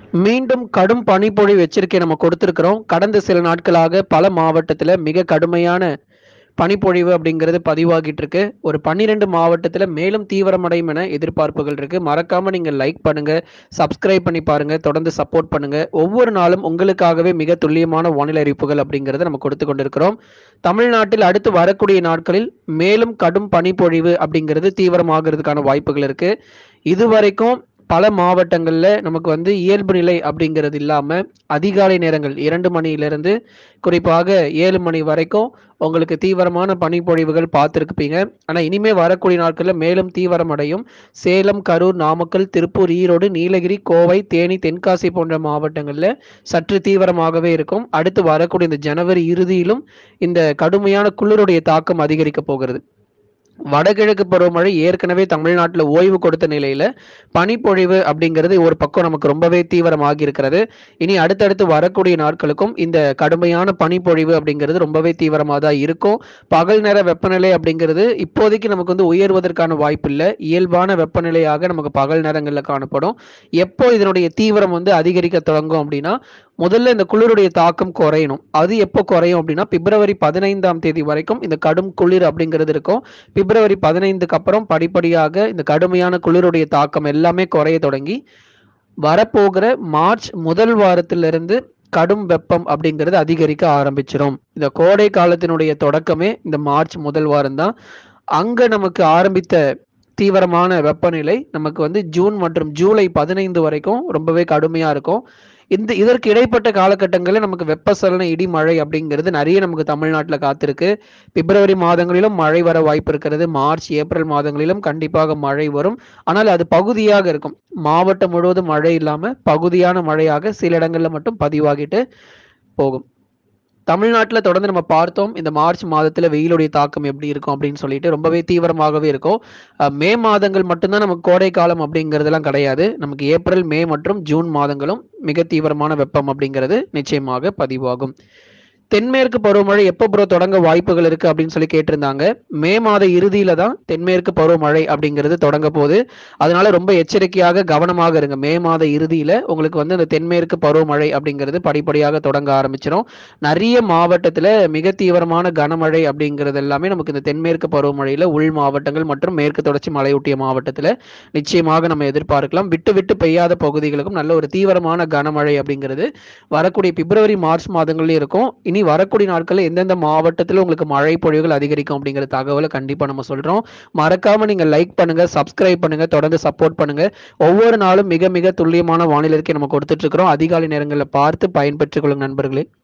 மீண்டும் கடும் பனிப்பொழிவு எச்சரிக்கை நம்ம கொடுத்திருக்கிறோம். கடந்த சில நாட்களாக பல மாவட்டத்துல மிக கடுமையான பனிப்பொழிவு அப்படிங்கிறது பதிவாகிட்டு இருக்கு. ஒரு 12 மாவட்டத்துல மேலும் தீவிரமடையும் என எதிர்பார்ப்புகள் இருக்கு. மறக்காம நீங்க லைக் பண்ணுங்க, சப்ஸ்கிரைப் பண்ணி பாருங்க, தொடர்ந்து சப்போர்ட் பண்ணுங்க. ஒவ்வொரு நாளும் உங்களுக்காகவே மிக துல்லியமான வானிலை அறிவிப்புகள் அப்படிங்கிறத நம்ம கொடுத்து கொண்டிருக்கிறோம். தமிழ்நாட்டில் அடுத்து வரக்கூடிய நாட்களில் மேலும் கடும் பனிப்பொழிவு அப்படிங்கிறது தீவிரமாகிறதுக்கான வாய்ப்புகள் இருக்கு. இதுவரைக்கும் பல மாவட்டங்கள்ல நமக்கு வந்து இயல்பு நிலை அப்படிங்கிறது இல்லாம அதிகாலை நேரங்கள் 2 மணியிலிருந்து குறிப்பாக 7 மணி வரைக்கும் உங்களுக்கு தீவிரமான பனிப்பொழிவுகள் பார்த்துருப்பீங்க. ஆனா இனிமே வரக்கூடிய நாட்கள்ல மேலும் தீவிரம் அடையும். சேலம், கரூர், நாமக்கல், திருப்பூர், ஈரோடு, நீலகிரி, கோவை, தேனி, தென்காசி போன்ற மாவட்டங்கள்ல சற்று தீவிரமாகவே இருக்கும். அடுத்து வரக்கூடிய இந்த ஜனவரி இறுதியிலும் இந்த கடுமையான குளிருடைய தாக்கம் அதிகரிக்க போகிறது. வடகிழக்கு பருவமழை ஏற்கனவே தமிழ்நாட்டில் ஓய்வு கொடுத்த நிலையில பனிப்பொழிவு அப்படிங்கிறது ஒரு பக்கம் நமக்கு ரொம்பவே தீவிரமாகி இருக்கிறது. இனி அடுத்தடுத்து வரக்கூடிய நாட்களுக்கும் இந்த கடுமையான பனிப்பொழிவு அப்படிங்கிறது ரொம்பவே தீவிரமாக தான் இருக்கும். பகல் நேர வெப்பநிலை அப்படிங்கிறது இப்போதைக்கு நமக்கு வந்து உயர்வதற்கான வாய்ப்பு இல்லை. இயல்பான வெப்பநிலையாக நமக்கு பகல் நேரங்களில் காணப்படும். எப்போ இதனுடைய தீவிரம் வந்து அதிகரிக்க தொடங்கும் அப்படின்னா முதல்ல இந்த குளிருடைய தாக்கம் குறையணும். அது எப்போ குறையும் அப்படின்னா பிப்ரவரி 15ஆம் தேதி வரைக்கும் இந்த கடும் குளிர் அப்படிங்கிறது இருக்கும். பிப்ரவரி 15க்கு அப்புறம் படிப்படியாக இந்த கடுமையான குளிருடைய தாக்கம் எல்லாமே குறைய தொடங்கி வரப்போகிற மார்ச் முதல் வாரத்திலிருந்து கடும் வெப்பம் அப்படிங்கிறது அதிகரிக்க ஆரம்பிச்சிடும். இந்த கோடை காலத்தினுடைய தொடக்கமே இந்த மார்ச் முதல் வாரம் தான். அங்க நமக்கு ஆரம்பித்த தீவிரமான வெப்பநிலை நமக்கு வந்து ஜூன் மற்றும் ஜூலை 15 வரைக்கும் ரொம்பவே கடுமையா இருக்கும். இதற்கு இடைப்பட்ட காலகட்டங்களில் நமக்கு வெப்பசலன இடி மழை அப்படிங்கிறது நிறைய நமக்கு தமிழ்நாட்டில் காத்திருக்கு. பிப்ரவரி மாதங்களிலும் மழை வர வாய்ப்பு இருக்கிறது. மார்ச், ஏப்ரல் மாதங்களிலும் கண்டிப்பாக மழை வரும். ஆனால் அது பகுதியாக இருக்கும். மாவட்டம் முழுவதும் மழை இல்லாம பகுதியான மழையாக சில இடங்கள்ல மட்டும் பதிவாகிட்டு போகும். தமிழ்நாட்டில் தொடர்ந்து நம்ம பார்த்தோம் இந்த மார்ச் மாதத்துல வெயிலுடைய தாக்கம் எப்படி இருக்கும் அப்படின்னு சொல்லிட்டு ரொம்பவே தீவிரமாகவே இருக்கும். மே மாதங்கள் மட்டும்தான் நமக்கு கோடை காலம் அப்படிங்கிறதுலாம் கிடையாது. நமக்கு ஏப்ரல், மே மற்றும் ஜூன் மாதங்களும் மிக தீவிரமான வெப்பம் அப்படிங்கிறது நிச்சயமாக பதிவாகும். தென்மேற்கு பருவமழை எப்போ ப்ரோ தொடங்க வாய்ப்புகள் இருக்கு அப்படின்னு சொல்லி கேட்டிருந்தாங்க. மே மாத இறுதியில தான் தென்மேற்கு பருவமழை அப்படிங்கிறது தொடங்க போகுது. அதனால ரொம்ப எச்சரிக்கையாக கவனமாக இருங்க. மே மாத இறுதியில உங்களுக்கு வந்து அந்த தென்மேற்கு பருவமழை அப்படிங்கிறது படிப்படியாக தொடங்க ஆரம்பிச்சிடும். நிறைய மாவட்டத்துல மிக தீவிரமான கனமழை அப்படிங்கிறது எல்லாமே நமக்கு இந்த தென்மேற்கு பருவமழையில உள் மாவட்டங்கள் மற்றும் மேற்கு தொடர்ச்சி மலையொட்டிய மாவட்டத்துல நிச்சயமாக நம்ம எதிர்பார்க்கலாம். விட்டு விட்டு பெய்யாத பகுதிகளுக்கும் நல்ல ஒரு தீவிரமான கனமழை அப்படிங்கிறது வரக்கூடிய பிப்ரவரி, மார்ச் மாதங்கள்லயும் இருக்கும். இனி வரக்கூடிய நாட்களில் எந்தெந்த மாவட்டத்தில் உங்களுக்கு மழை பொழிவுகள் அதிகரிக்கும் அப்படிங்கிற தகவலை கண்டிப்பா நம்ம சொல்றோம். மறக்காம நீங்க லைக் பண்ணுங்க, சப்ஸ்கிரைப் பண்ணுங்க, தொடர்ந்து சப்போர்ட் பண்ணுங்க. ஒவ்வொரு நாளும் மிக மிக துல்லியமான வானிலை நம்ம கொடுத்துட்டு இருக்கிறோம். அதிகாலை நேரங்களில் பார்த்து பயன்பெற்றுக் கொள்ளுங்க நண்பர்களே.